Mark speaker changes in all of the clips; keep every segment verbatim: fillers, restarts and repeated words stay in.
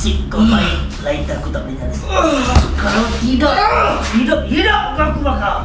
Speaker 1: Nasib kau baik, lain aku tak boleh nyari. Kalau tidak, hidup-hidup aku bakal.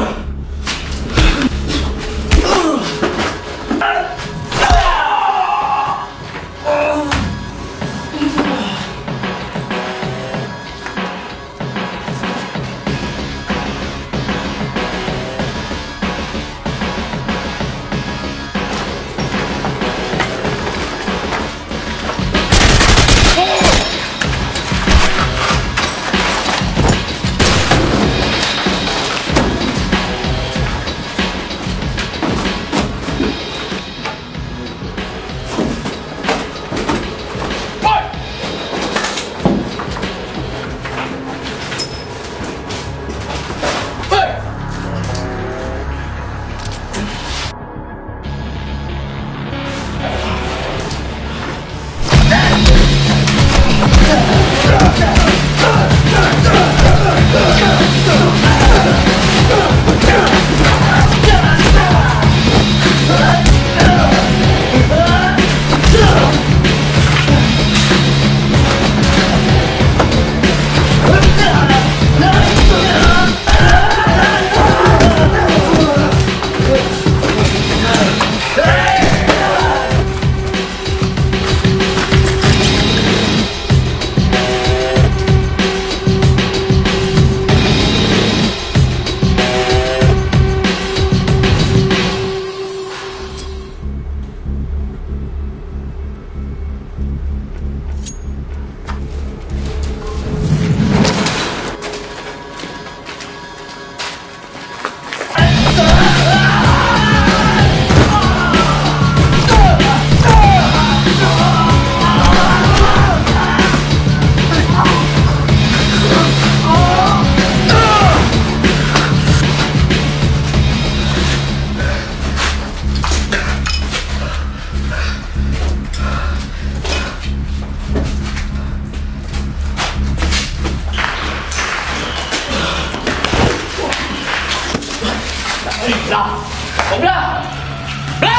Speaker 2: Bla! Kau bla! Bla!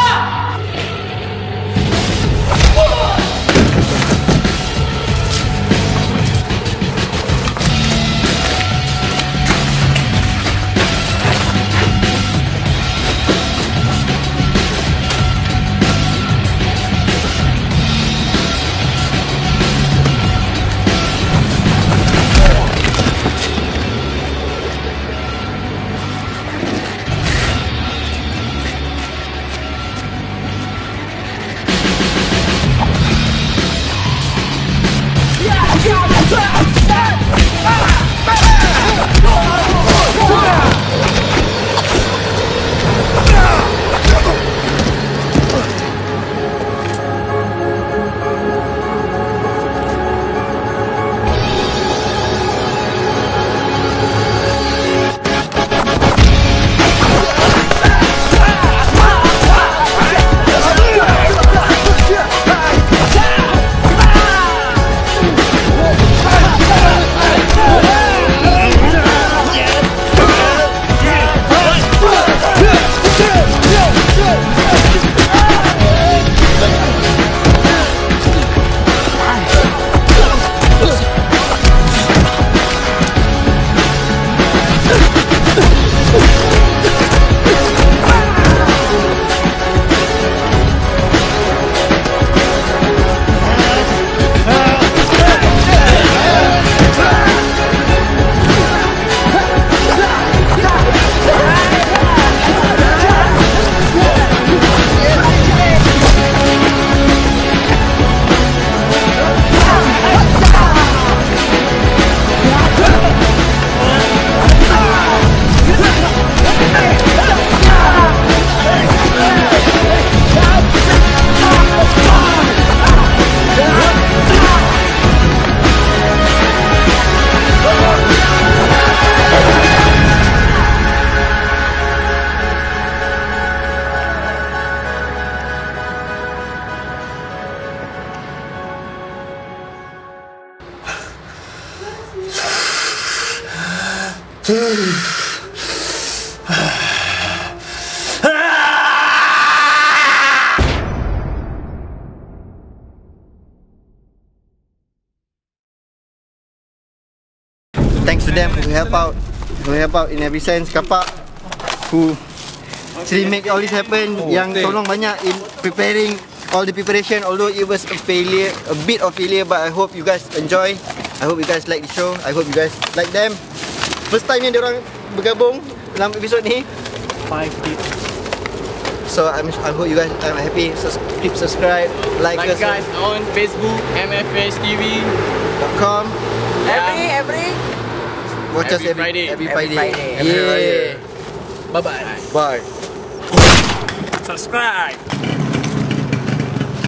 Speaker 3: thanks to them who help out, who help out in every sense. Kapak, who actually make all this happen. Yang tolong banyak in preparing all the preparation. Although it was a failure, a bit of failure, but I hope you guys enjoy. I hope you guys like the show. I hope you guys like them. First time yang diorang bergabung dalam episod ni.
Speaker 2: Five tips.
Speaker 3: So I'm, I hope you guys are happy. Sus keep subscribe, like,
Speaker 2: Like
Speaker 3: us
Speaker 2: guys on Facebook, M F H T V
Speaker 3: dot com.
Speaker 4: Every every
Speaker 3: Watch us
Speaker 2: Every
Speaker 3: every
Speaker 2: Friday.
Speaker 3: every
Speaker 4: Every
Speaker 3: Friday.
Speaker 4: Friday.
Speaker 3: Yeah.
Speaker 2: Bye bye.
Speaker 3: Bye.
Speaker 2: Subscribe.